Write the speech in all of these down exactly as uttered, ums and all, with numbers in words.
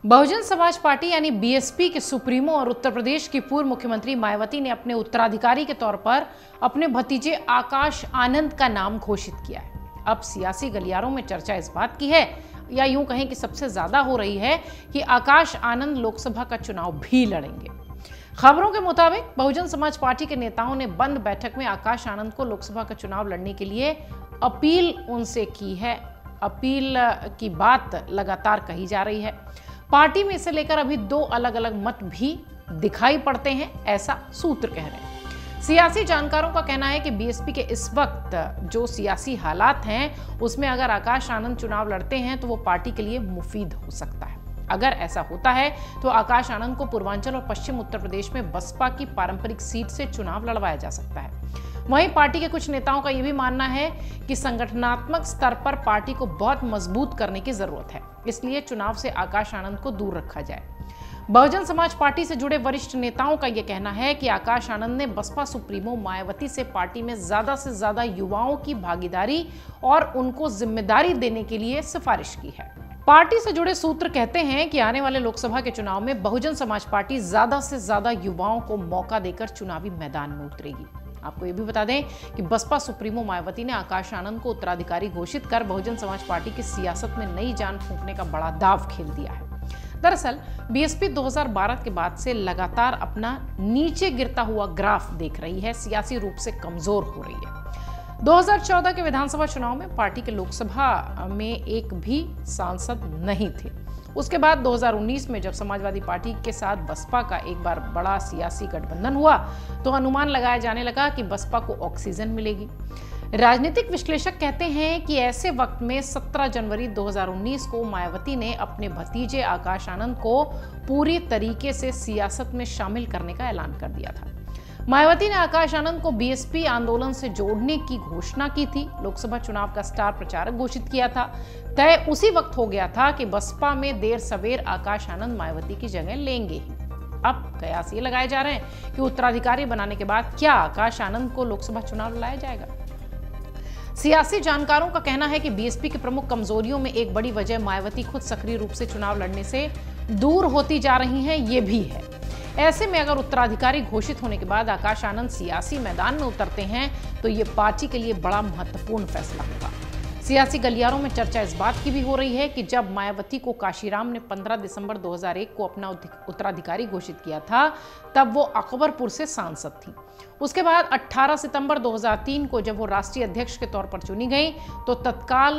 Bahujan Samaj party यानी BSP के supremo और उत्तर प्रदेश की पूर्व मुख्यमंत्री मायावती ने अपने उत्तराधिकारी के तौर पर अपने भतीजे आकाश आनंद का नाम घोषित किया है। अब सियासी गलियारों में चर्चा इस बात की है, या यूं कहें कि सबसे ज्यादा हो रही है, कि आकाश आनंद लोकसभा का चुनाव भी लड़ेंगे। खबरों के मुताबिक बहुजन समाज पार्टी के नेताओं ने बंद बैठक में आकाश आनंद को लोकसभा का चुनाव लड़ने के लिए अपील उनसे की है। अपील की बात लगातार कही जा रही है। पार्टी में इसे लेकर अभी दो अलग अलग मत भी दिखाई पड़ते हैं, ऐसा सूत्र कह रहे हैं। सियासी जानकारों का कहना है कि बीएसपी के इस वक्त जो सियासी हालात हैं, उसमें अगर आकाश आनंद चुनाव लड़ते हैं तो वो पार्टी के लिए मुफीद हो सकता है। अगर ऐसा होता है तो आकाश आनंद को पूर्वांचल और पश्चिम उत्तर प्रदेश में बसपा की पारंपरिक सीट से चुनाव लड़वाया जा सकता है। वहीं पार्टी के कुछ नेताओं का यह भी मानना है कि संगठनात्मक स्तर पर पार्टी को बहुत मजबूत करने की जरूरत है, इसलिए चुनाव से आकाश आनंद को दूर रखा जाए। बहुजन समाज पार्टी से जुड़े वरिष्ठ नेताओं का यह कहना है कि आकाश आनंद ने बसपा सुप्रीमो मायावती से पार्टी में ज्यादा से ज्यादा युवाओं की भागीदारी और उनको जिम्मेदारी देने के लिए सिफारिश की है। पार्टी से जुड़े सूत्र कहते हैं कि आने वाले लोकसभा के चुनाव में बहुजन समाज पार्टी ज्यादा से ज्यादा युवाओं को मौका देकर चुनावी मैदान में उतरेगी। आपको ये भी बता दें कि बसपा सुप्रीमो मायावती ने आकाश आनंद को उत्तराधिकारी घोषित कर बहुजन समाज पार्टी की सियासत में नई जान फूंकने का बड़ा दांव खेल दिया है। दरअसल बीएसपी दो हज़ार बारह के बाद से लगातार अपना नीचे गिरता हुआ ग्राफ देख रही है, सियासी रूप से कमजोर हो रही है। दो हज़ार चौदह के विधानसभा चुनाव में पार्टी के लोकसभा में एक भी सांसद नहीं थे। उसके बाद दो हज़ार उन्नीस में जब समाजवादी पार्टी के साथ बसपा का एक बार बड़ा सियासी गठबंधन हुआ तो अनुमान लगाया जाने लगा कि बसपा को ऑक्सीजन मिलेगी। राजनीतिक विश्लेषक कहते हैं कि ऐसे वक्त में सत्रह जनवरी दो हज़ार उन्नीस को मायावती ने अपने भतीजे आकाश आनंद को पूरी तरीके से सियासत में शामिल करने का ऐलान कर दिया था। मायावती ने आकाश आनंद को बीएसपी आंदोलन से जोड़ने की घोषणा की थी, लोकसभा चुनाव का स्टार प्रचारक घोषित किया था। तय उसी वक्त हो गया था कि बसपा में देर सवेर आकाश आनंद मायावती की जगह लेंगे ही। अब कयास ये लगाए जा रहे हैं कि उत्तराधिकारी बनाने के बाद क्या आकाश आनंद को लोकसभा चुनाव लाया जाएगा। सियासी जानकारों का कहना है कि बीएसपी की प्रमुख कमजोरियों में एक बड़ी वजह मायावती खुद सक्रिय रूप से चुनाव लड़ने से दूर होती जा रही हैं, ये भी है। ऐसे में अगर उत्तराधिकारी घोषित होने के बाद आकाश आनंद सियासी मैदान में उतरते हैं तो ये पार्टी के लिए बड़ा महत्वपूर्ण फैसला होगा। सियासी गलियारों में चर्चा इस बात की भी हो रही है कि जब मायावती को काशीराम ने पंद्रह दिसंबर दो हज़ार एक को अपना उत्तराधिकारी घोषित किया था, तब वो अकबरपुर से सांसद थी। उसके बाद अठारह सितंबर दो हज़ार तीन को जब वो राष्ट्रीय अध्यक्ष के तौर पर चुनी गई तो तत्काल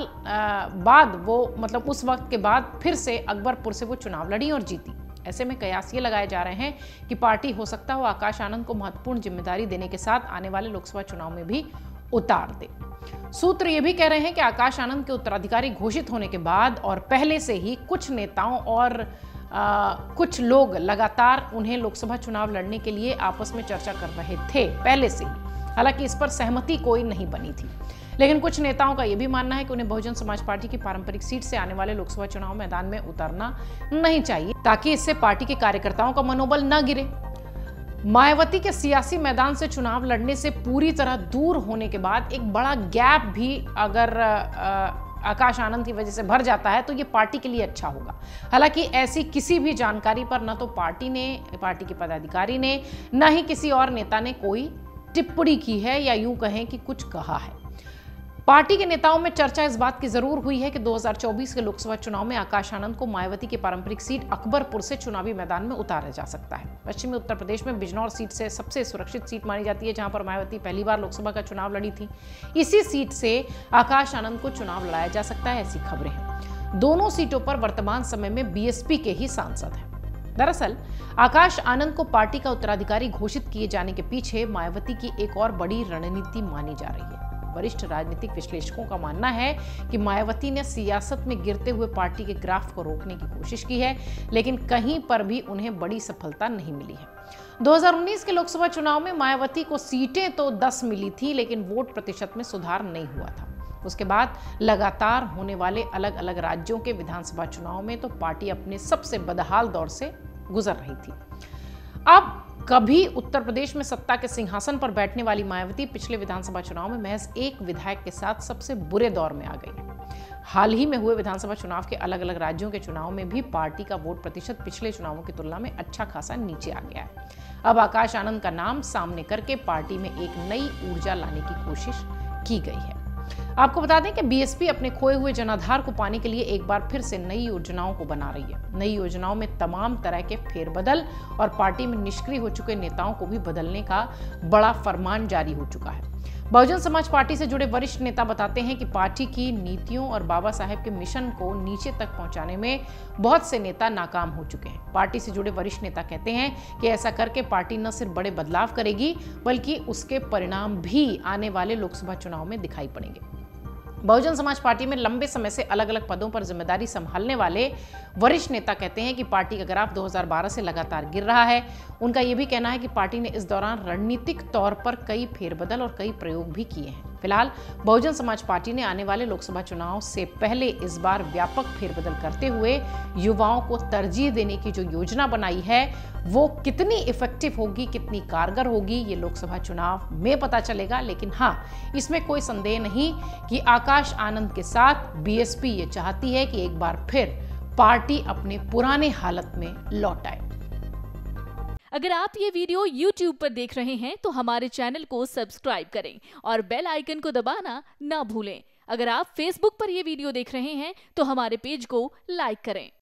बाद वो मतलब उस वक्त के बाद फिर से अकबरपुर से वो चुनाव लड़ी और जीती। ऐसे में कयास ये लगाए जा रहे हैं कि पार्टी हो सकता हो आकाश आनंद को महत्वपूर्ण जिम्मेदारी देने के साथ आने वाले लोकसभा चुनाव में भी उतार दे। सूत्र ये भी कह रहे हैं कि आकाश आनंद के उत्तराधिकारी घोषित होने के बाद और पहले से ही कुछ नेताओं और आ, कुछ लोग लगातार उन्हें लोकसभा चुनाव लड़ने के लिए आपस में चर्चा कर रहे थे पहले से ही। हालांकि इस पर सहमति कोई नहीं बनी थी, लेकिन कुछ नेताओं का यह भी मानना है कि उन्हें बहुजन समाज पार्टी की पारंपरिक सीट से आने वाले लोकसभा चुनाव मैदान में उतरना नहीं चाहिए, ताकि इससे पार्टी के कार्यकर्ताओं का मनोबल न गिरे। मायावती के सियासी मैदान से चुनाव लड़ने से पूरी तरह दूर होने के बाद एक बड़ा गैप भी अगर आ, आकाश आनंद की वजह से भर जाता है तो ये पार्टी के लिए अच्छा होगा। हालांकि ऐसी किसी भी जानकारी पर न तो पार्टी ने पार्टी के पदाधिकारी ने न ही किसी और नेता ने कोई टिप्पणी की है या यूं कहें कि कुछ कहा है। पार्टी के नेताओं में चर्चा इस बात की जरूर हुई है कि दो हज़ार चौबीस के लोकसभा चुनाव में आकाश आनंद को मायावती की पारंपरिक सीट अकबरपुर से चुनावी मैदान में उतारा जा सकता है। पश्चिमी उत्तर प्रदेश में बिजनौर सीट से सबसे सुरक्षित सीट मानी जाती है, जहां पर मायावती पहली बार लोकसभा का चुनाव लड़ी थी। इसी सीट से आकाश आनंद को चुनाव लड़ाया जा सकता है, ऐसी खबरें हैं। दोनों सीटों पर वर्तमान समय में बीएसपी के ही सांसद हैं। दरअसल आकाश आनंद को पार्टी का उत्तराधिकारी घोषित किए जाने के पीछे मायावती की एक और बड़ी रणनीति मानी जा रही है। वरिष्ठ राजनीतिक विश्लेषकों का मानना है कि मायावती ने सियासत में गिरते हुए पार्टी के ग्राफ को रोकने की कोशिश की है, लेकिन कहीं पर भी उन्हें बड़ी सफलता नहीं मिली है। दो हज़ार उन्नीस के लोकसभा चुनाव में मायावती को सीटें तो दस मिली थी, लेकिन वोट प्रतिशत में सुधार नहीं हुआ था। उसके बाद लगातार होने वाले अलग अलग राज्यों के विधानसभा चुनाव में तो पार्टी अपने सबसे बदहाल दौर से गुजर रही थी। अब कभी उत्तर प्रदेश में सत्ता के सिंहासन पर बैठने वाली मायावती पिछले विधानसभा चुनाव में महज एक विधायक के साथ सबसे बुरे दौर में आ गई। हाल ही में हुए विधानसभा चुनाव के अलग अलग राज्यों के चुनाव में भी पार्टी का वोट प्रतिशत पिछले चुनावों की तुलना में अच्छा खासा नीचे आ गया है। अब आकाश आनंद का नाम सामने करके पार्टी में एक नई ऊर्जा लाने की कोशिश की गई है। आपको बता दें कि बीएसपी अपने खोए हुए जनाधार को पाने के लिए एक बार फिर से नई योजनाओं को बना रही है। नई योजनाओं में तमाम तरह के फेरबदल और पार्टी में निष्क्रिय हो चुके नेताओं को भी बदलने का बड़ा फरमान जारी हो चुका है। बहुजन समाज पार्टी से जुड़े वरिष्ठ नेता बताते हैं कि पार्टी की नीतियों और बाबा साहेब के मिशन को नीचे तक पहुंचाने में बहुत से नेता नाकाम हो चुके हैं। पार्टी से जुड़े वरिष्ठ नेता कहते हैं कि ऐसा करके पार्टी न सिर्फ बड़े बदलाव करेगी बल्कि उसके परिणाम भी आने वाले लोकसभा चुनाव में दिखाई पड़ेंगे। बहुजन समाज पार्टी में लंबे समय से अलग अलग पदों पर जिम्मेदारी संभालने वाले वरिष्ठ नेता कहते हैं कि पार्टी का ग्राफ दो हज़ार बारह से लगातार गिर रहा है। उनका यह भी कहना है कि पार्टी ने इस दौरान रणनीतिक तौर पर कई फेरबदल और कई प्रयोग भी किए हैं। फिलहाल बहुजन समाज पार्टी ने आने वाले लोकसभा चुनाव से पहले इस बार व्यापक फेरबदल करते हुए युवाओं को तरजीह देने की जो योजना बनाई है वो कितनी इफेक्टिव होगी, कितनी कारगर होगी, ये लोकसभा चुनाव में पता चलेगा। लेकिन हाँ, इसमें कोई संदेह नहीं कि आकाश आनंद के साथ बीएसपी ये चाहती है कि एक बार फिर पार्टी अपने पुराने हालत में लौट आए। अगर आप ये वीडियो यूट्यूब पर देख रहे हैं तो हमारे चैनल को सब्सक्राइब करें और बेल आइकन को दबाना ना भूलें। अगर आप फेसबुक पर ये वीडियो देख रहे हैं तो हमारे पेज को लाइक करें।